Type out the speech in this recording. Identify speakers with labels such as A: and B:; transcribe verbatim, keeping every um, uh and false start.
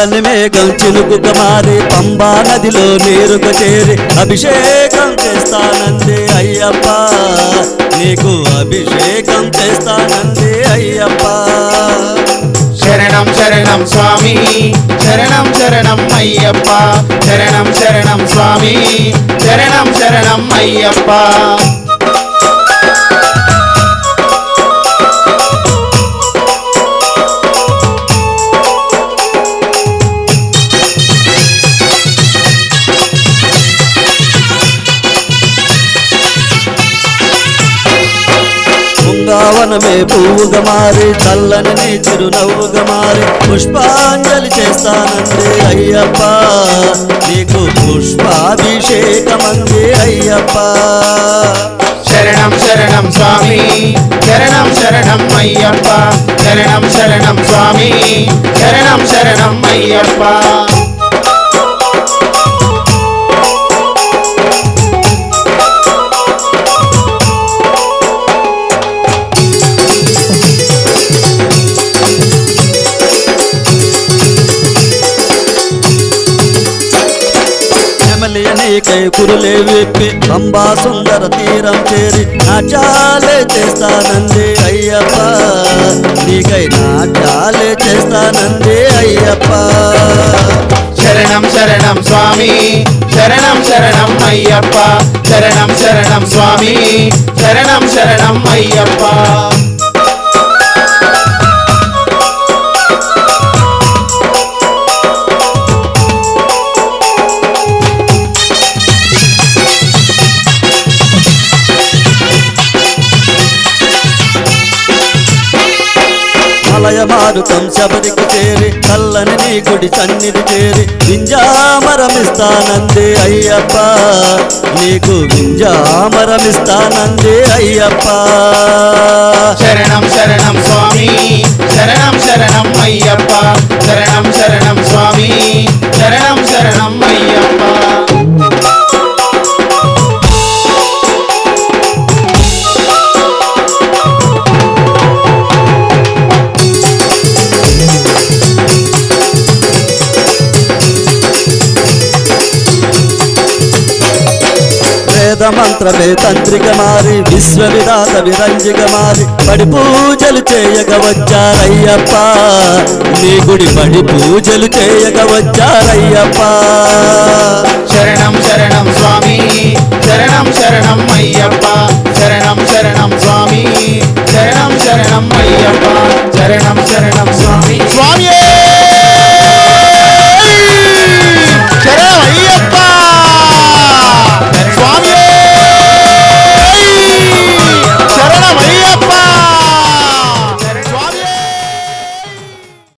A: నల్లని మేఘం చిలుకుగా మారి పంబా నదిలో నీరుగా చేరి అభిషేకం చేస్తానంది అయ్యప్ప, నీకు అభిషేకం చేస్తానంది అయ్యప్ప.
B: శరణం శరణం స్వామి శరణం శరణం అయ్యప్ప, శరణం శరణం స్వామి శరణం శరణం అయ్యప్ప.
A: బృందావనమే పువ్వుగా మారి చల్లని నీ చిరునవ్వుగా మారి పుష్పాంజలి చేస్తానంది అయ్యప్ప, నీకు పుష్పాభిషేకమంది అయ్యప్ప.
B: శరణం శరణం స్వామి శరణం శరణం అయ్యప్ప, శరణం శరణం స్వామి శరణం శరణం అయ్యప్ప.
A: నీకై కురులే విప్పి పంబా సుందర తీరం చేరి నాట్యాలే చేస్తానంది అయ్యప్ప, నీకై నాట్యాలే చేస్తానంది అయ్యప్ప.
B: శరణం శరణం స్వామి శరణం శరణం అయ్యప్ప, శరణం శరణం స్వామి శరణం శరణం అయ్యప్ప.
A: మారుతం శబరికి చేరి చల్లని నీ గుడి సన్నిధి చేరి వింజామరమిస్తానంది అయ్యప్ప, నీకు వింజామరమిస్తానంది అయ్యప్ప.
B: శరణం శరణం స్వామి శరణం శరణం అయ్యప్ప, శరణం శరణం స్వామి శరణం శరణం అయ్యప్ప.
A: వేద మంత్రమే తంత్రిక మారి విశ్వవిధాత విరంజిక మారి పడి పూజలు చేయగ వచ్చారయ్యప్ప, నీ గుడి పడి పూజలు చేయగ వచ్చారయ్యప్ప.
B: శరణం శరణం స్వామి శరణం శరణం అయ్యప్ప, శరణం శరణం స్వామి